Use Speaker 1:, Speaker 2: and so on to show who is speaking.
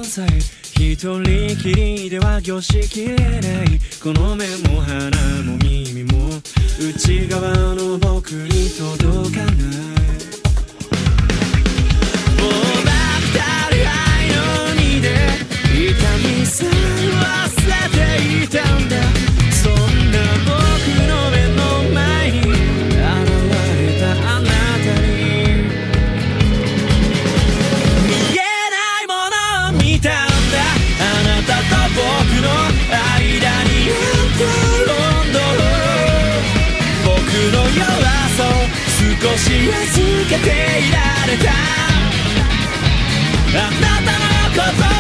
Speaker 1: さえ一人きりでは凝しきれない。この目も鼻も耳も内側の僕に届かない。もうなくたり愛のにで痛みさえ忘れていたんだ。そんな僕の目の前に現れたあなたに見えないものを見たんだ。あなたと僕の間にロンドン僕の弱さを少し預けていられた。あなたのこと